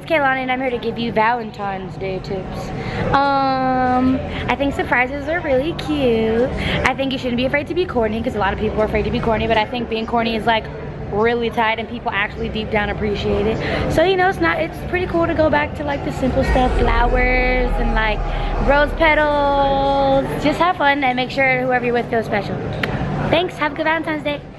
it's Kehlani and I'm here to give you Valentine's Day tips. I think surprises are really cute. I think you shouldn't be afraid to be corny because a lot of people are afraid to be corny, but I think being corny is like really tight and people actually deep down appreciate it. So you know, it's pretty cool to go back to like the simple stuff, flowers and like rose petals. Just have fun and make sure whoever you're with feels special. Thanks, have a good Valentine's Day.